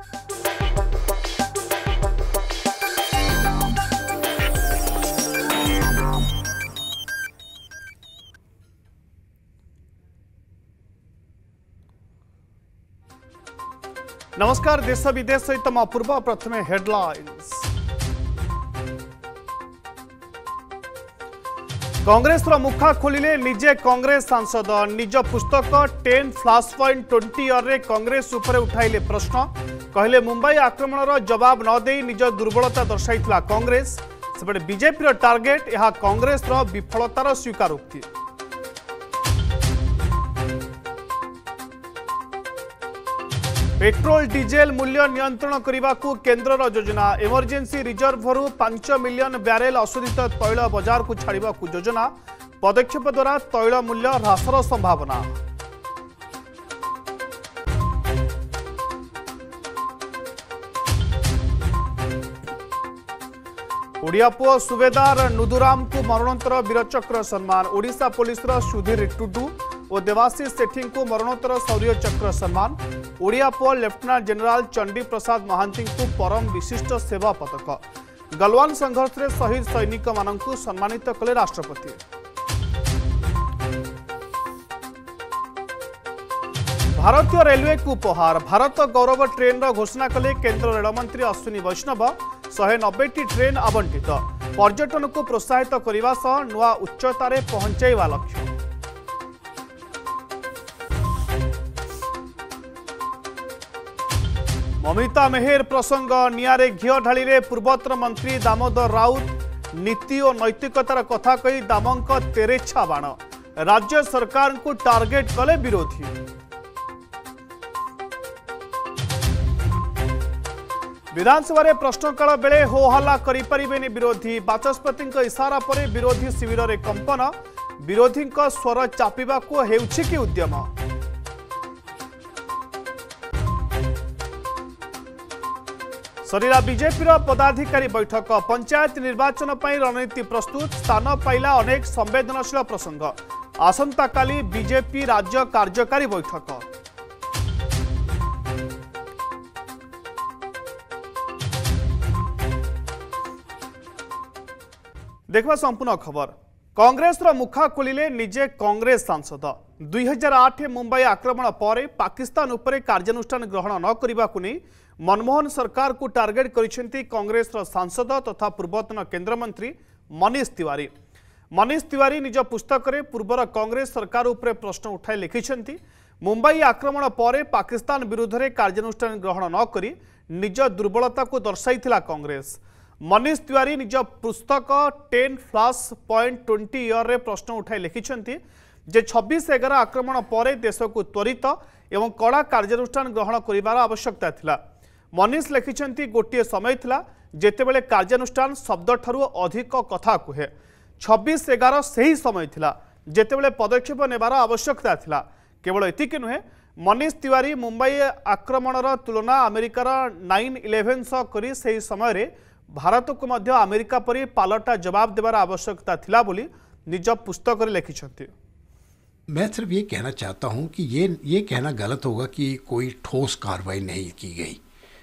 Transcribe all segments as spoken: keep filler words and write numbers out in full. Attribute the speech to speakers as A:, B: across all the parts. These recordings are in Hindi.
A: नमस्कार। देश विदेश सहित म अपूर्व। प्रथमे हेडलाइंस। कांग्रेस मुखा खोलिले निजे कांग्रेस सांसद। निज पुस्तक ten flash point twenty year रे कांग्रेस उपरे उठाइले प्रश्न। कहले मुंबई आक्रमणर जवाब न दे निज दुर्बलता दर्शाइथिला कांग्रेस। सेपटे बीजेपी टार्गेट यह कांग्रेस विफलतार स्वीकारोक्ति। पेट्रोल डीजेल मूल्य नियंत्रण करने को केन्द्र योजना। इमरजेंसी रिजर्व पांच मिलियन ब्यारेल अशोधित तैल बजार को छाड़ा योजना। पदक्षेप द्वारा तैल मूल्य ह्रासर संभावना। ओडिया पुओ सुबेदार नुदुराम को मरणोत्तर वीरचक्र सम्मान। ओडिशा पुलिस सुधीर टुडू और देवाशीष सेठी को मरणोत्तर शौर्य चक्र सम्मान। ओडिया पुओ लेफ्टिनेंट जनरल चंडी प्रसाद महांती को परम विशिष्ट सेवा पदक। गलवान संघर्ष में शहीद सैनिक मानक सम्मानित कले राष्ट्रपति। भारतीय रेलवे को उपहार। भारत गौरव ट्रेन घोषणा कले केंद्र रेलमंत्री अश्विनी वैष्णव। शहे नब्बे ट्रेन आवंटित। पर्यटन को प्रोत्साहित करने सह नुआ उच्चतार पहुंचाइवा लक्ष्य। ममिता मेहर प्रसंग। नियारे घिओ ढाली पूर्वोत्तर मंत्री दामोदर राउत। नीति और नैतिकतार कथा कही दामंक तेरेछा बाण। राज्य सरकार को टार्गेट कले विरोधी। विधानसभा प्रश्नकाल बेले होहल्ला करिपारिबेनि विरोधी। बाचस्पति इशारा पर विरोधी शिविर में कंपन। विरोधी स्वर चापिबा को हेउछि कि उद्यम। सरीरा बीजेपी पदाधिकारी बैठक। पंचायत निर्वाचन पर रणनीति प्रस्तुत। स्थान पाइला अनेक संवेदनशील प्रसंग। आसंता काली बीजेपी राज्य कार्यकारी बैठक। देखा संपूर्ण खबर। कांग्रेस मुखा खोलिले निजे कांग्रेस सांसद। दुई हजार आठ मुंबई आक्रमण पर पाकिस्तान उपरे कार्यानुष्ठान ग्रहण न करने को नहीं मनमोहन सरकार को टार्गेट करिसेंती कांग्रेस सांसद तथा पूर्वतन केंद्रमंत्री मनीष तिवारी। मनीष तिवारी निज पुस्तक रे पूर्वर कांग्रेस सरकार उपरे प्रश्न उठाई लिखिसेंती। मुंबई आक्रमण पर पाकिस्तान विरुद्ध रे कार्यानुष्ठान ग्रहण न करी निज दुर्बलता को दर्शाइथिला कांग्रेस। मनीष तिवारी निज पुस्तक ten flash point twenty year रे प्रश्न उठाई लिखिसेंती जे छब्बीस एगार आक्रमण पर देश को त्वरित एवं कड़ा कार्यानुष्ठान ग्रहण करिवार आवश्यकता थिला। मनीष लिखिसेंती गोटे समय थिला जेतेबेले कार्यानुष्ठान शब्द ठारू अधिक कथा कहे। छब्बीस एगार सही समय थिला जेतेबेले पदक्षेप नेबार आवश्यकता थिला। केवल एतिक नुहे मनीष तिवारी मुंबई आक्रमणर तुलना अमेरिकार नाइन इलेवेन सह करी सही समय रे भारत को मध्य अमेरिका परी पालटा जवाब देवार आवश्यकता थिला बोली निज पुस्तक रे लिखिसेंती।
B: मैं सिर्फ ये कहना चाहता हूँ कि ये ये कहना गलत होगा कि कोई ठोस कार्रवाई नहीं की गई।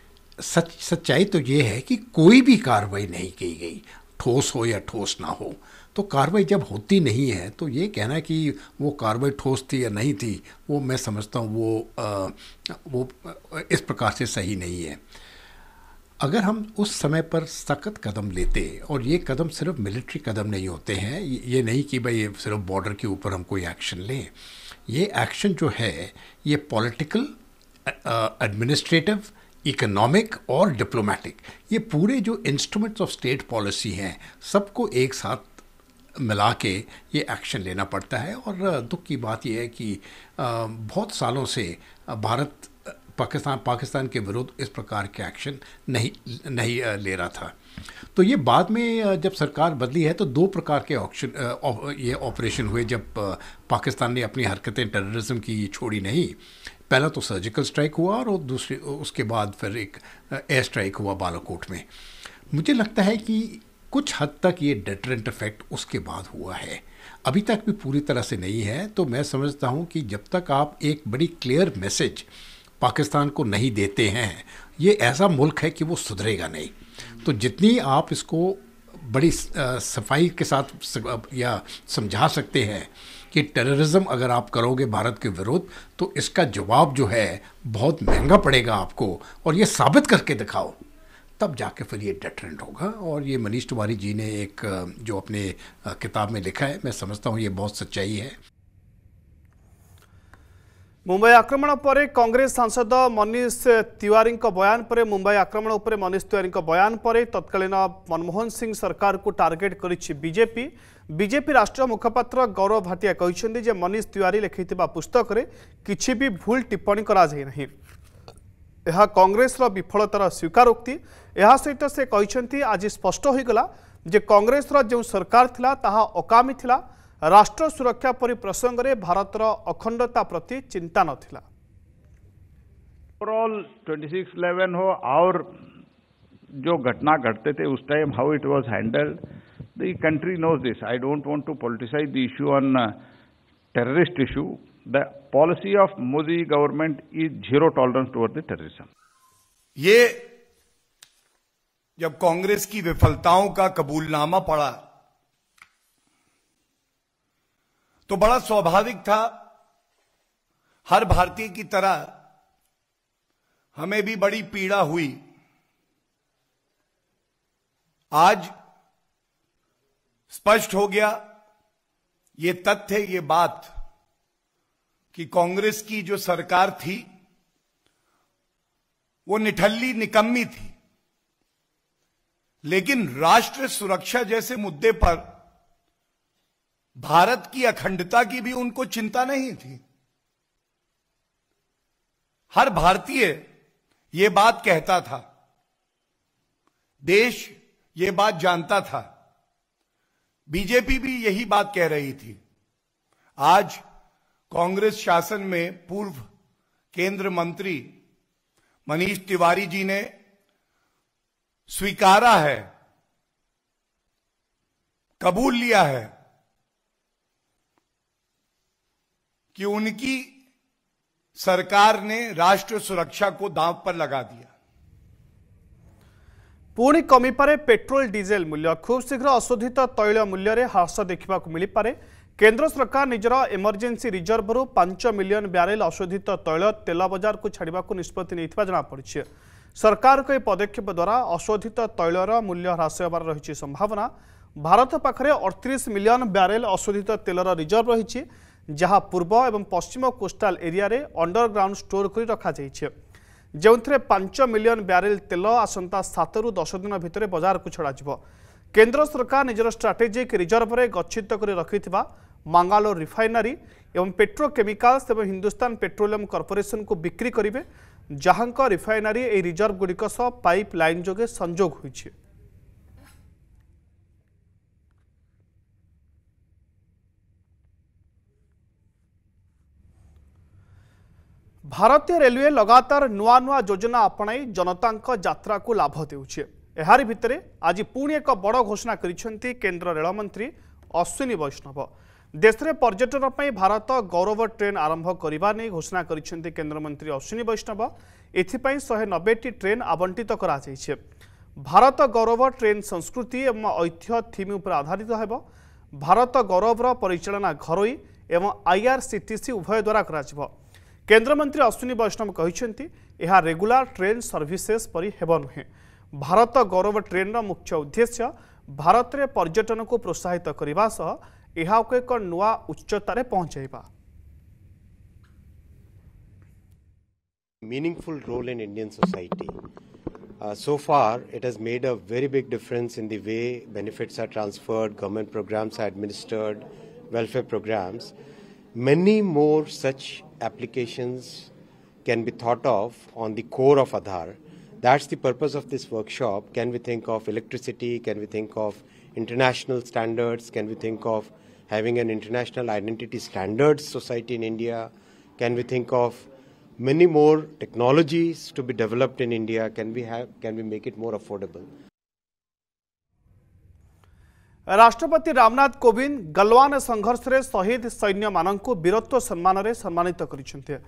B: सच सच्चाई तो ये है कि कोई भी कार्रवाई नहीं की गई, ठोस हो या ठोस ना हो। तो कार्रवाई जब होती नहीं है तो ये कहना कि वो कार्रवाई ठोस थी या नहीं थी, वो मैं समझता हूँ वो आ, वो इस प्रकार से सही नहीं है। अगर हम उस समय पर सख्त कदम लेते, और ये कदम सिर्फ मिलिट्री कदम नहीं होते हैं, ये नहीं कि भाई सिर्फ बॉर्डर के ऊपर हम कोई एक्शन लें। ये एक्शन जो है ये पॉलिटिकल, एडमिनिस्ट्रेटिव, इकोनॉमिक और डिप्लोमेटिक, ये पूरे जो इंस्ट्रूमेंट्स ऑफ स्टेट पॉलिसी हैं सबको एक साथ मिला के ये एक्शन लेना पड़ता है। और दुख की बात यह है कि बहुत सालों से भारत पाकिस्तान पाकिस्तान के विरुद्ध इस प्रकार के एक्शन नहीं नहीं ले रहा था। तो ये बाद में जब सरकार बदली है तो दो प्रकार के ऑप्शन ये ऑपरेशन हुए जब पाकिस्तान ने अपनी हरकतें टेररिज्म की छोड़ी नहीं। पहला तो सर्जिकल स्ट्राइक हुआ और दूसरे उसके बाद फिर एक एयर स्ट्राइक हुआ बालाकोट में। मुझे लगता है कि कुछ हद तक ये डेटरेंट इफेक्ट उसके बाद हुआ है, अभी तक भी पूरी तरह से नहीं है। तो मैं समझता हूँ कि जब तक आप एक बड़ी क्लियर मैसेज पाकिस्तान को नहीं देते हैं, ये ऐसा मुल्क है कि वो सुधरेगा नहीं। तो जितनी आप इसको बड़ी सफाई के साथ या समझा सकते हैं कि टेररिज्म अगर आप करोगे भारत के विरुद्ध तो इसका जवाब जो है बहुत महंगा पड़ेगा आपको, और ये साबित करके दिखाओ, तब जाके फिर ये डेटरेंट होगा। और ये मनीष तिवारी जी ने एक जो अपने किताब में लिखा है, मैं समझता हूँ ये बहुत सच्चाई है।
A: मुंबई आक्रमण पर कांग्रेस सांसद मनीष तिवारी बयान पर मुंबई आक्रमण पर मनीष तिवारी बयान पर तत्कालीन मनमोहन सिंह सरकार को टार्गेट करिछि बीजेपी। बीजेपी राष्ट्रीय मुखपात्र गौरव भाटिया कहते जे मनीष तिवारी लिखिथिबा पुस्तक रे किछि भी भूल टिप्पणी करा जाय नहीं। यह कांग्रेस विफलतार स्वीकारोक्ति। यह सहित से कहते आज स्पष्ट हो गला जे कांग्रेस जो सरकार थिला ताहा अकामी थिला, राष्ट्र सुरक्षा परि प्रसंग रे भारतर अखंडता प्रति चिंता नथिला।
C: ओवरऑल छब्बीस इलेवन हो और जो घटना घटते थे उस time how it was handled, the country knows this. I don't want to politicise the issue on terrorist issue. The policy of Modi government is zero tolerance toward the terrorism.
D: ये जब कांग्रेस की विफलताओं का कबूलनामा पड़ा तो बड़ा स्वाभाविक था, हर भारतीय की तरह हमें भी बड़ी पीड़ा हुई। आज स्पष्ट हो गया ये तथ्य, ये बात कि कांग्रेस की जो सरकार थी वो निठल्ली निकम्मी थी, लेकिन राष्ट्र सुरक्षा जैसे मुद्दे पर भारत की अखंडता की भी उनको चिंता नहीं थी। हर भारतीय ये बात कहता था, देश ये बात जानता था, बीजेपी भी यही बात कह रही थी। आज कांग्रेस शासन में पूर्व केंद्र मंत्री मनीष तिवारी जी ने स्वीकारा है, कबूल लिया है कि उनकी सरकार ने राष्ट्र सुरक्षा को दांव पर लगा दिया।
A: पुणी कमी पारे पेट्रोल डीजेल मूल्य। खूब शीघ्र अशोधित तैल मूल्य रे ह्रास देखा मिल पारे। केंद्र सरकार निजर इमरजेंसी रिजर्व रु पांच मिलियन ब्यारेल अशोधित तैल तेल बजार को छाड़ा निष्पत्ति नहीं जमापड़ी। सरकार के पदक्षेप द्वारा अशोधित तैलर मूल्य ह्रास होबार रही संभावना। भारत पाखरे अड़तीस मिलियन ब्यारेल अशोधित तेलर रिजर्व रही, जहाँ पूर्व एवं पश्चिम कोस्टाल एरिया रे अंडरग्राउंड स्टोर कर रखा जो पांच मिलियन ब्यारेल तेल आसंता सात रु दस दिन भितर बजार को छड़ा। केंद्र सरकार निजर स्ट्राटेजिक रिजर्व रे गच्छित कर रखिथिबा मंगालोर रिफाइनरी एवं पेट्रोकेमिकल्स एवं हिंदुस्तान पेट्रोलियम कॉर्पोरेशन को बिक्री करिवे, जहां का रिफाइनरी ए रिजर्व गुड़िक सह पाइप लाइन जोगे संजोग होइछि। भारतीय रेलवे लगातार नुआ नुआ योजना अपनाई जनता यात्रा को लाभ देउछे। एहारी भितरे आज पुणी एक बड़ घोषणा करिसेंती केंद्र रेल मंत्री अश्विनी वैष्णव। देश में पर्यटन पर भारत गौरव ट्रेन आरंभ करने नहीं घोषणा करिसेंती केंद्र मंत्री अश्विनी वैष्णव। एथिपाई शहे नब्बे टी ट्रेन आवंटित करा जायछे। भारत गौरव ट्रेन संस्कृति एवं ऐतिह्य थीम पर आधारित हेब। भारत गौरवर परिचालना घरोई एवं आईआरसीटीसी उभय द्वारा करा। केंद्र मंत्री अश्विनी वैष्णव कहते यह रेगुलर ट्रेन सर्विसेस परि हेब नुहे। भारत गौरव ट्रेन मुख्य उद्देश्य भारत में पर्यटन को प्रोत्साहित करने सह यह एक नुआ उच्चतार पहुंचाइबा।
E: Meaningful role in Indian society. Uh, so far, it has made a very big difference in the way benefits are transferred, government programs are administered, welfare programs. Many more such applications can be thought of on the core of Aadhaar. That's the purpose of this workshop. Can we think of electricity? Can we think of international standards? Can we think of having an international identity standards society in India? Can we think of many more technologies to be developed in India? Can we have? Can we make it more affordable?
A: राष्ट्रपति रामनाथ कोविंद गलवान संघर्ष रे शहीद सैन्य मानक वीरत्व सम्मान रे सम्मानित करिसेंते।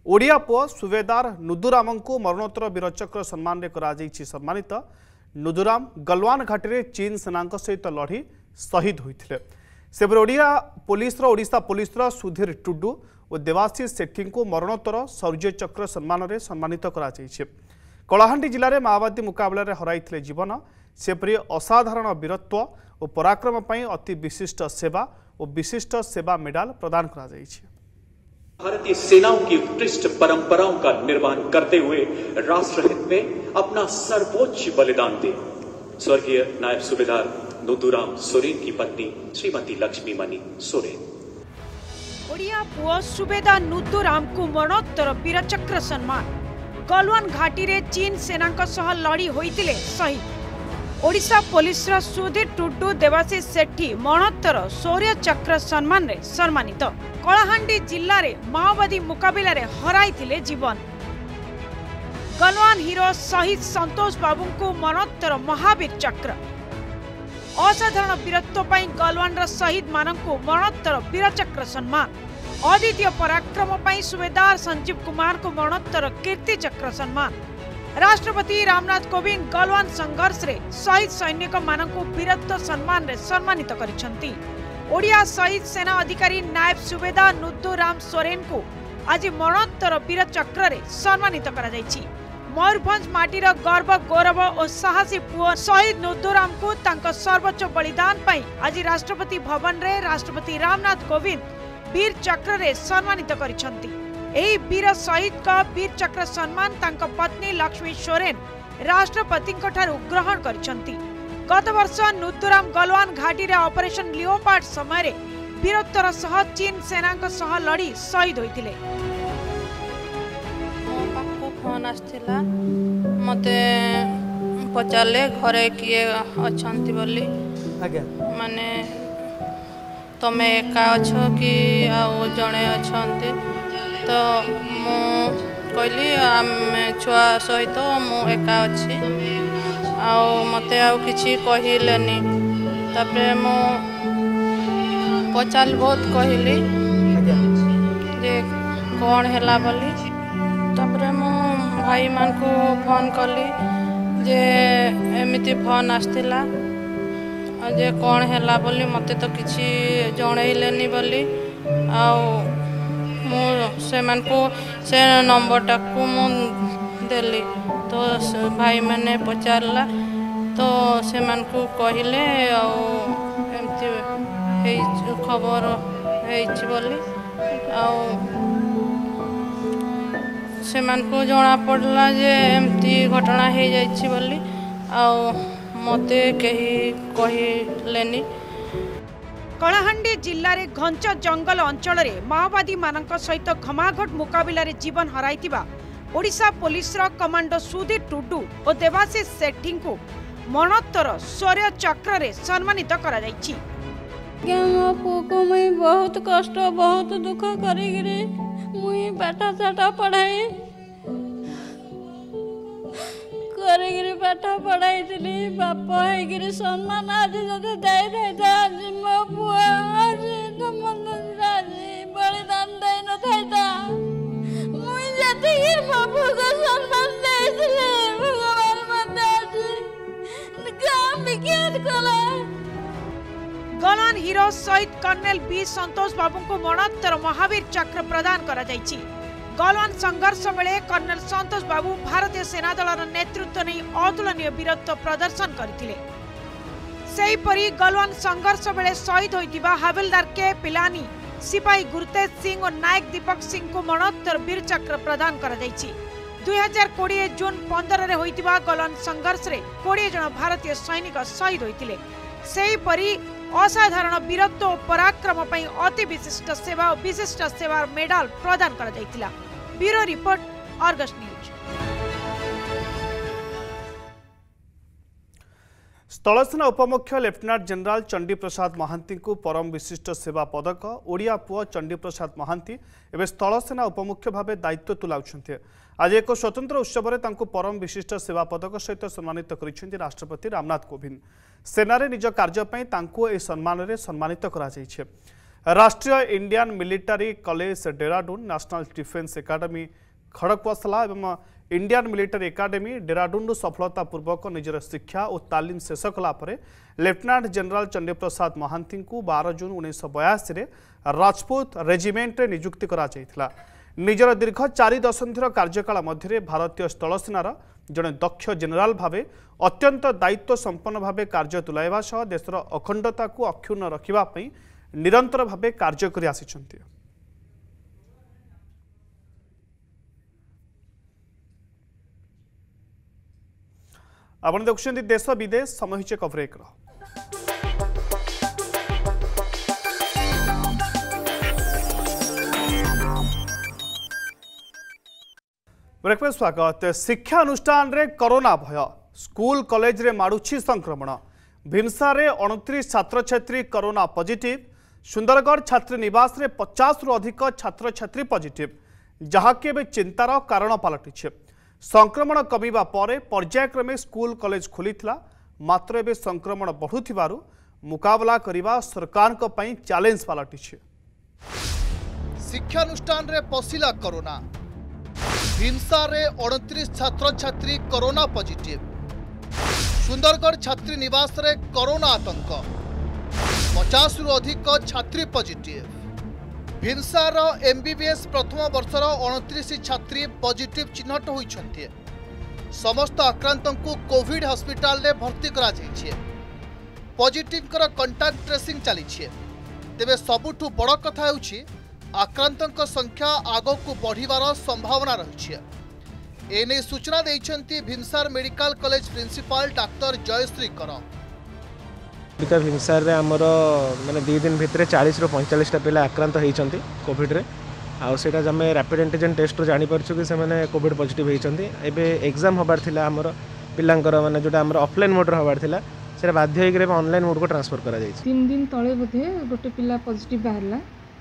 A: ओडिया पुओ सुबेदार नुदुराम को मरणोत्तर वीरचक्र सम्मान सम्मानित। नुदुराम गलवान घाटी में चीन सेना सहित लड़ी शहीद होते। सेपरि ओडिया पुलिस ओडिशा पुलिस सुधीर टुडू और देवाशीष सेठी को मरणोत्तर शौर्य चक्र सम्मान सम्मानित कलाहांडी जिले में माओवादी मुकाबला हराई जीवन सेपरि असाधारण वीरत्व और पराक्रम पर अति विशिष्ट सेवा और विशिष्ट सेवा मेडल प्रदान करा जायछि।
F: भारतीय सेनाओं की उत्कृष्ट परंपराओं का निर्वहन करते हुए राष्ट्रहित में अपना सर्वोच्च बलिदान दे स्वर्गीय नायब सूबेदार नुदुराम सोरेन की पत्नी श्रीमती लक्ष्मी मणि सोरेन।
G: ओडिया पुओ सुबेदार नुदुराम को मरणोत्तर वीरचक्र सम्मान। गलवान घाटी रे चीन सेना सह लड़ी होइतिले शहीद। ओडिशा पुलिस सुधीर टुडू देवाशीष सेठी मरणोत्तर शौर्य चक्र सम्मान रे सम्मानित। कलाहांडी जिल्ला रे माओवादी मुकाबला रे हराई जीवन। गलवान हीरो शहीद संतोष बाबू को मरणोत्तर महावीर चक्र। असाधारण वीरत्व पर गलवान रा शहीद मानकु मरणोत्तर वीरचक्र सम्मान। अद्वितीय पराक्रम पर सुबेदार संजीव कुमार को मरणोत्तर कीर्ति चक्र सम्मान। राष्ट्रपति रामनाथ कोविंद गलवान संघर्ष रे शहीद सैनिक मानकु वीरत्व सम्मान रे सम्मानित करिसंती। ओडिया शहीद सेना अधिकारी नायब सुबेदार नुदुराम सोरेन को आज मरणोत्तर वीर चक्र रे सम्मानित करा जायछि। मयूरभंज माटीर गर्व गौरव और साहसी पुओ शहीद नुदुराम को तांको सर्वोच्च बलिदान पाई आज राष्ट्रपति भवन रे राष्ट्रपति रामनाथ कोविंद वीर चक्र रे सम्मानित करिसंती। एही वीर शहीद का वीर चक्र सम्मान तांको पत्नी लक्ष्मी सोरेन राष्ट्रपति ग्रहण करिसंती। गत वर्ष नुदुराम गलवान घाटी रे ऑपरेशन लियोपार्ड समय रे वीरत्वर सह चीन सेना सह लड़ी शहीद होइतिले।
H: फोन आसथिला मते पचारे घरे किए अछंती बोली माने तमे एका अछ कि आउ जणे अछंती तो मु कहली आमे छुआ सहित मु एका अछि आउ मते आउ किछि कहिलेनी। तापरे मु पचाल बहुत कहली जे कौन हैला बोली। तापरे मु भाई मान को फोन कली जे एमिति फोन आसथिला जे कौन हैला बोली मते तो किछि जणैलेनी बोली आउ मु से मान को से नंबर टाकू मु देली तो भाई मैंने पचारला तो से मान को कहले एमती खबर बोली से मान को जना पड़ला जे एमती घटना हो जाइछि बोली आउ मते कही कहलेनी।
G: कलाहांडी जिल्ला रे घंच जंगल अंचल रे माओवादी मानक सहित घमाघट मुकाबला रे जीवन हराइतिबा ओडिशा पुलिस रो कमांडो सुधीर टुडू और देवाशीष सेठी को मरणोत्तर शौर्य चक्र रे सम्मानित करा जाइछि।
I: मो पुको मुई बहुत कष्ट बहुत दुख करिगिरी मुई पाठ साठ पढ़ाई करिगिरी पाठ पढ़ाई थी बाप होगिरी सम्मान आज जदि दे दे आज मो पुआ आज आज बलिदान दे न था मुई जति बाबू को सम्मान देथिले भगवान मते आज काम विज्ञान कला।
G: गलवान हीरो शहीद कर्नेल बी संतोष बाबू को मरणोत्तर महावीर चक्र प्रदान करा जायछि। गलवान संघर्ष बेले कर्नेल संतोष बाबू भारतीय सेना दलर नेतृत्व नहीं अतुलनीय वीरत्व प्रदर्शन करथिले। सेहीपरि गलवान संघर्ष बेले शहीद होइतिबा हवलदार के पिलानी सिपाही गुरतेज सिंह और नायक दीपक सिंह को मरणोत्तर वीर चक्र प्रदान करा जायछि। दुई हजार कोड़े जून पंद्रह रे होइतिबा गलवान संघर्ष रे कोड़े जन भारतीय सैनिक शहीद होइतिले। सेहीपरि असाधारण वीरत्व और पराक्रम पर अति विशिष्ट सेवा और विशिष्ट सेवा मेडल प्रदान करा जायतिला। Bureau report Argus news.
A: स्थलसेना उपमुख्य लेफ्टिनेंट जनरल चंडी प्रसाद महांती को परम विशिष्ट सेवा पदक ओडिया पुओ चंडी प्रसाद महांती एवं स्थलसेना उपमुख्य भाव दायित्व तुलाउछन्ते। आज एक स्वतंत्र उत्सव में परम विशिष्ट सेवा पदक सहित सम्मानित करिसेंति राष्ट्रपति रामनाथ कोविंद। सेनारे निज कार्य पई तांको ए सम्मान रे सम्मानित करा जायछे। राष्ट्रीय Indian military college Dehradun, national defence academy खड़गपुरसला एवं इंडियन मिलिटारी एकेडमी डेहराडून सफलतापूर्वक निजर शिक्षा और तालीम शेष कलापर लेफ्टिनेंट जनरल चंडीप्रसाद महांती को बारह जून उन्नीस बयासी राजपूत रेजिमेंट रे नियुक्ति करा जायथिला। निजर दीर्घ चारि दशंधिर कार्यकाल मध्य भारतीय स्थल सेनार जड़े दक्ष जेनेराल भावे अत्यंत दायित्व संपन्न भावे कार्य तुलाइबा सह देशर अखंडता को अक्षुण्ण रखिबा पई निरंतर भावे कार्य करि आसिछन्ति। आपण देखुछन्ति देश विदेश समहिचे कवरेज रो ब्रेक में स्वागत। शिक्षा अनुष्ठान रे कोरोना भय, स्कूल कॉलेज रे माड़ुछि संक्रमण। भीमसा रे उनतीस छात्र छात्री कोरोना पॉजिटिव। सुंदरगढ़ छात्री निवास रे पचास रु अधिक छात्र छात्री पॉजिटिव, जहाँकि एवं चिंतार कारण पलटिछे। संक्रमण कमिबा परे पर्यायक्रमे स्कूल कॉलेज खोलिथिला, मात्र एवं संक्रमण बढ़ुथिबारु मुकाबला करिबा सरकार को पई चैलेंज पलटिछे। शिक्षानुष्ठान रे पसिला कोरोना। भीमसा रे उनतीस छात्र छात्री कोरोना पॉजिटिव। सुंदरगढ़ छात्री निवास रे कोरोना आतंक, पचास रु अधिक छात्री पॉजिटिव। भीमसा रो एमबीबीएस प्रथम वर्षर उनतीस छात्री पॉजिटिव चिन्हट होइछन्ते। समस्त आक्रांतों को कोविड हॉस्पिटल रे भर्ती करा जाइछे। पॉजिटिव कर कांटेक्ट ट्रेसिंग चलीछे। तेबे सबुठु बड़ कथा हेउछि आक्रांतों संख्या आगो को बढ़िवार संभावना रही है। एने सूचना देइछन्ति भीमसार medical college principal doctor Jayashree कर।
J: भीमसार आमर माने दी दिन भितर चालीस रु पैंतालीस पिला आक्रांत होती कोविड रे आउ सेटा आम रैपिड एंटीजन टेस्ट रू जानीपरछु कि से कोविड पॉजिटिव होती। एबे एग्जाम हबार थिला आमर पिलांकर माने जोटा आमर ऑफलाइन मोड हबार थिला सेटा बाध्य होइकरे ऑनलाइन मोड को ट्रांसफर करा जाई।
K: तीन दिन तळे बोधे गोटे पिला पॉजिटिव बाहरला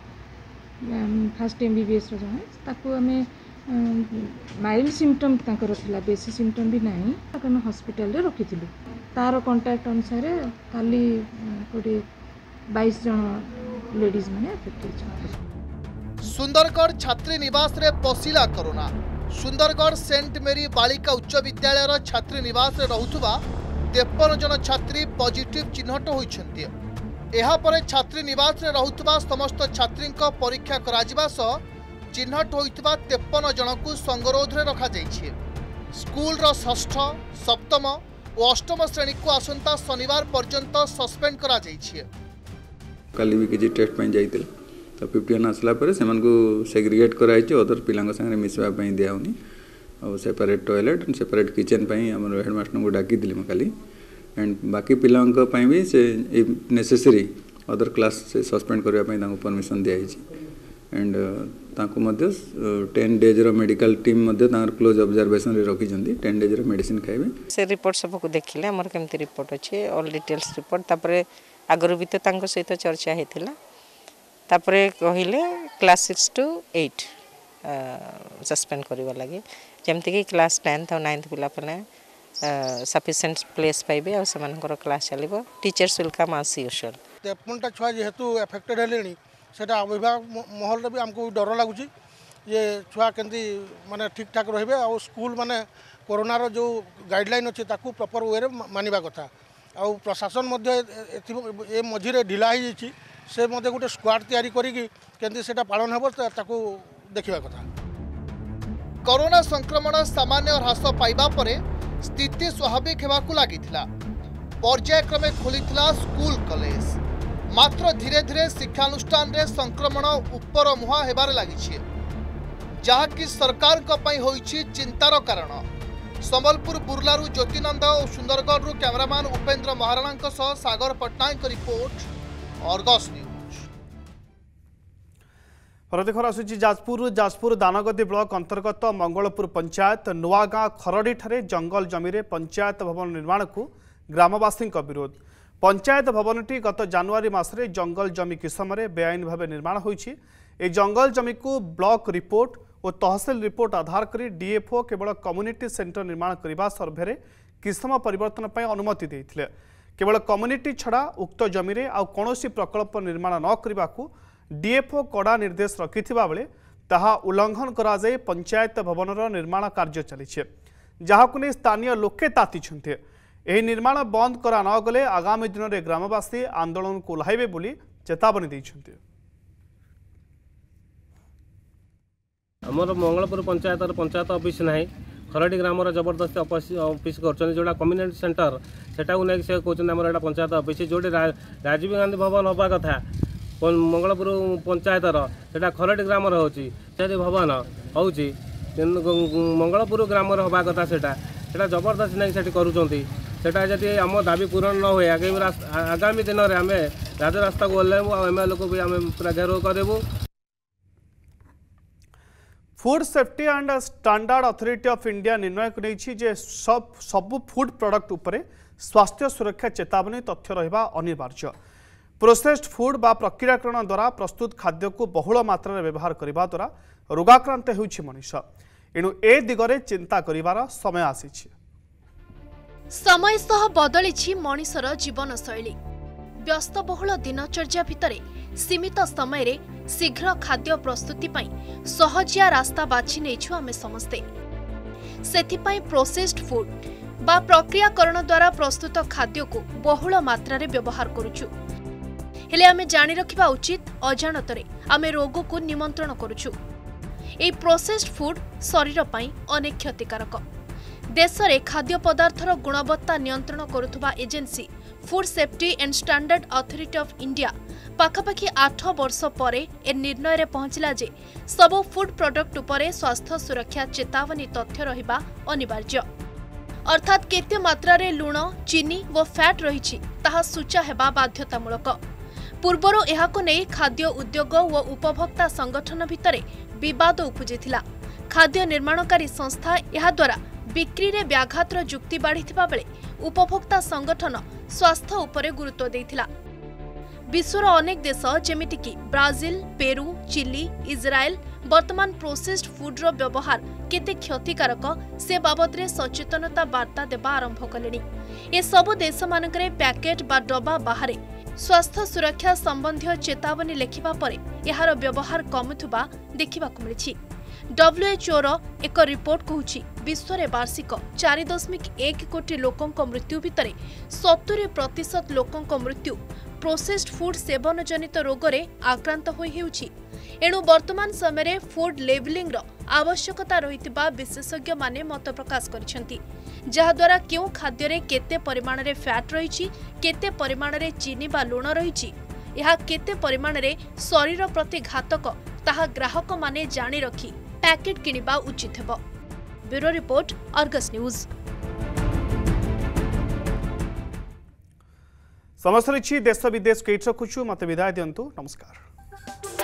K: फास्ट एमबीबीएस रो जने ताको हमें माइल्ड सिम्पटम ताकर थिला, बेसी सिम्पटम भी नहीं ताकन हॉस्पिटल रे रखिथिलु। तार कांटेक्ट अनुसार खाली कोडी बाईस जन लेडीज माने अफेक्टेड छ।
A: सुंदरगढ़ छात्री निवास रे पसिला कोरोना। सुंदरगढ़ सेंट मेरी बालिका उच्च विद्यालय रो छात्री निवास रे रहुथुबा तिरपन जन छात्री पॉजिटिव चिन्हट होइछन्ती। एहा परे छात्री निवास रे रहुथुबा समस्त छात्री परीक्षा कराजिबा सह चिन्हट होइतबा तिरपन जन को संगरोध रे रखा जाइछे। स्कूल रो षष्ठ, सप्तम और अष्टम श्रेणी को आसंता शनिवार पर्यंत सस्पेंड करा जाइछे।
L: काली भी किछि टेस्ट पई जाइतिल तो फिफ्टी आसला परे सेमान को सेग्रीगेट कराइछे। अदर पिलांग संगे मिसवा पई दियाउनी और सेपरेट टॉयलेट सेपरेट किचन पई हमर हेडमास्टर को डाकी दिली म काली एंड बाकी पिलांग पई भी से नेसेसरी अदर क्लास से सस्पेंड करबा पई तांको परमिशन दिया जाइछे एंड तांको मध्य टेन डेज रो मेडिकल टीम मध्य तांकर क्लोज ऑब्जर्वेशन रे रखी जंदी टेन डेज रो मेडिसिन खाइबे।
M: से रिपोर्ट सब को देखिले हमर केमती रिपोर्ट अछि ऑल डिटेल्स रिपोर्ट तापरे आगरो भी तो तांको सहित चर्चा हेतिला तापरे कहिले class six to eight suspend करबा लागि जेमति कि क्लास टेंथ और नाइन्थ पिला पने सफिशिएंट प्लेस पाइबे और समानकर क्लास चलिबो। Teachers will come as usual.
N: तेपनटा छुआ जेहेतु एफेक्टेड हेलेनी सेटा अभिभावक महल भी आमको डर लगुच ये छुआ केंदी माने ठीक ठाक रहिबे और स्कूल माने कोरोना रो जो गाइडलाइन अछि ताकू प्रॉपर वे रे मानिबा कथा और प्रशासन मध्य ए मझिरे ढिला ही छी से मध्य गोटे स्क्वाड तैयारी करी केंदी सेटा पालन हेबो ताकू देखिबा कथा।
A: कोरोना संक्रमण सामान्य ह्रास पाइबा परे स्थिति स्वाभाविक हेबाकू लागिथिला। पर्यायक्रमे खोलिथिला स्कूल कॉलेज, मात्र धीरे धीरे शिक्षानुष्ठान रे संक्रमण उपर मुहा हेबार लागिछि, जहाँकि सरकार को पई होइछि चिंतार कारण। संबलपुर बुर्लारू ज्योतिनंद और सुंदरगढ़ कैमरामैन उपेंद्र महाराणा सह सागर पट्टनायक रिपोर्ट, अर्गस न्यूज। देखर आसुची जाजपुर जाजपुर दानगदी ब्लॉक अंतर्गत मंगलपुर पंचायत नुआगाँ खरड़ी ठारे जंगल जमी रे पंचायत भवन निर्माण को ग्रामवासी विरोध। पंचायत भवनटी गत जनवरी मासरे जंगल जमी किसम बेआईन भाव निर्माण होइछि। ए जंगल जमी को ब्लॉक रिपोर्ट और तहसिल रिपोर्ट आधार करी डीएफओ केवल कम्युनिटी सेंटर निर्माण करने सर्भे किसम परिवर्तन पर अनुमति देते। केवल कम्युनिटी छड़ा उक्त जमी रे आउ कौनसी प्रकल्प निर्माण न करने डीएफओ कड़ा निर्देश रखिथिबा बेले ताहा उल्लंघन करा जाय पंचायत भवनर निर्माण कार्य चलिछे जहाकु नै स्थानीय लोके तातिछन्ते। एही निर्माण बंद करा न गले आगामी दिन में ग्रामवासी आंदोलन को ओह्लाइबे बोली चेतावनी दैछन्ते।
J: आमर मंगलपुर पंचायत पंचायत ऑफिस ना खरडी ग्राम जबरदस्त ऑफिस कर जोड़ा कम्युनिटी सेंटर सेटा को नहीं से कहते आम पंचायत ऑफिस जो राजीव गांधी भवन हवा कथा मंगलपुर पंचायत सेटा खरडी ग्राम होची भवन होची मंगलपुर ग्राम हवा कथा सेटा सेटा जबरदस्त नहीं सेठी करूछंती सेटा जदि आम दाबी पूरण न हुए आगामी दिन में आम राजरास्ता को ओह्लैबू एमएलए को भी आम पूरा घेराव करेबू।
A: Food safety and standard authority of India निर्णय को जे सब सबु फूड प्रोडक्ट उपरे स्वास्थ्य सुरक्षा चेतावनी तथ्य रहिबा अनिवार्य। प्रोसेस्ड फूड बा प्रक्रियाकरण द्वारा प्रस्तुत खाद्य को बहुल मात्रा में व्यवहार करने द्वारा रोगाक्रांत होउछि मनुष्य। एणु ए दिगरे चिंता करिवार समय आसीछि।
O: समय सह बदलिछि मनुष्यर जीवनशैली। व्यस्तबहुल दिनचर्या भितरे सीमित समय रे शीघ्र खाद्य प्रस्तुति पई सहजिया रास्ता बाछि नेछु आमे समस्ते। सेथिपई प्रोसेस्ड फूड बा प्रक्रियाकरण द्वारा प्रस्तुत खाद्य को बहुल मात्रा रे व्यवहार करूछु। हेले आमे जानि रखिबा उचित अजाणतरे आमे रोग को निमंत्रण करूछु। ए प्रोसेस्ड फूड शरीर पई अनेक क्षतिकारक। देश रे खाद्य पदार्थर गुणवत्ता नियंत्रण करुथुबा agency food safety and standard authority of India पाखापाखि आठ वर्ष पर ए निर्णय रे पहुंचला जे सब फूड प्रोडक्ट उपरे स्वास्थ्य सुरक्षा चेतावनी तथ्य रहिबा अनिवार्य। अर्थात केते मात्रा रे लुण चीनी व फैट रहिछि ताहा सूचा हेबा बाध्यतामूलक। पूर्वरो एहाको नै खाद्य उद्योग व उपभोक्ता संगठन भितरे विवाद उपजिथिला। खाद्य निर्माणकारी संस्था एहा द्वारा बिक्री रे व्याघातर जुक्ति बाढ़िथिबा बेले उपभोक्ता संगठन स्वास्थ्य उपरे गुरुत्व देथिला। विश्वर अनेक देश जेमिति कि ब्राजिल, पेरू, चिली, इजराइल वर्तमान प्रोसेस्ड फूड रो व्यवहार केते क्षतिकारक से बाबद रे सचेतनता वार्ता देबा आरंभ कलेनी। ए सब देश मानकरे पैकेट बा डबा बाहरे स्वास्थ्य सुरक्षा संबंधी चेतावनी लेखिबा परे एहार व्यवहार कमुथुबा देखिबाकु मिलिछि। डब्ल्यूएचओ रो एक रिपोर्ट कहूछि विश्व रे वार्षिक चार दशमिक एक कोटी लोकंक मृत्यु भितरे सत्तर प्रतिशत लोकंक मृत्यु प्रोसेस्ड फूड सेवन जनित रोग रे आक्रांत होई हेउछि। एणु वर्तमान समय रे फूड लेबलिंग रो आवश्यकता रहितबा विशेषज्ञ माने मत प्रकाश करिसेंती, जहा द्वारा केउ खाद्य रे केते परिमाण रे फैट रहिछि, केते परिमाण रे चीनी बा लुण रहिछि, एहा केते परिमाण रे शरीर प्रति घातक ताहा ग्राहक माने जानि रखि पैकेट किनिबा उचित हेबो। Bureau report, Argus news.
A: समस्त देश विदेश के रखुछु मत विदाय दिंतु। नमस्कार।